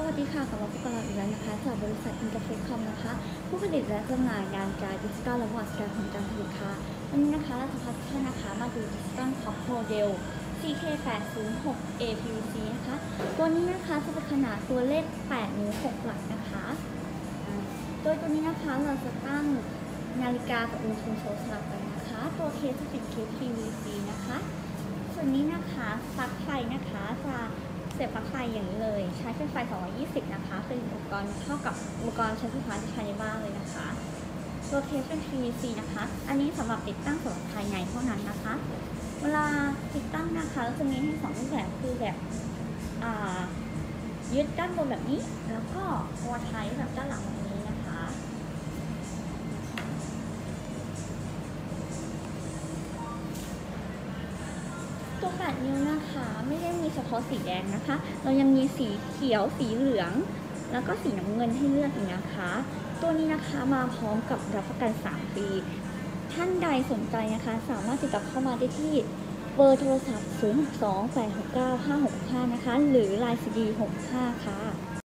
วัสดีค่ะกลับมาพบกับเราอีกแล้วนะคะจากบริษัท Interface Com นะคะผู้ผลิตและจำหน่ายงานการดิจิทัลและบอร์ดการผลการผลิตค่ะวันนี้นะคะเราจะพาทุกท่านนะคะมาดูดิจิทัลท็อปโมเดล CK806 APVC นะคะตัวนี้นะคะจะเป็นขนาดตัวเลข8 นิ้ว 6 หลักนะคะโดยตัวนี้นะคะเราจะตั้งนาฬิกากับอุณหภูมิโชว์สลับกันนะคะตัวเคสจะเป็นเคส PVC นะคะส่วนนี้นะคะปลั๊กไฟนะคะจะเสียบปลั๊กไฟอย่างนี้เลยใช้ไฟ220นะคะเป็นอุปกรณ์เท่ากับอุปกรณ์ใช้ไฟฟ้าที่ใช้ในบ้านเลยนะคะตัวเคสเป็น PVC นะคะอันนี้สำหรับติดตั้งสำหรับภายในเท่านั้นนะคะเวลาติดตั้งนะคะจะมีให้2รูปแบบคือแบบยึดด้านบนแบบนี้แล้วก็วอร์ไทป์แบบด้านหลังแบบนี้นะคะตัว8 นิ้วนะคะไม่ได้มีเฉพาะสีแดงนะคะเรายังมีสีเขียวสีเหลืองแล้วก็สีน้ำเงินให้เลือกอีกนะคะตัวนี้นะคะมาพร้อมกับรับประกัน3 ปีท่านใดสนใจนะคะสามารถติดต่อเข้ามาได้ที่เบอร์โทรศัพท์ 062-869-565 นะคะหรือ LINE CD 65 ค่ะ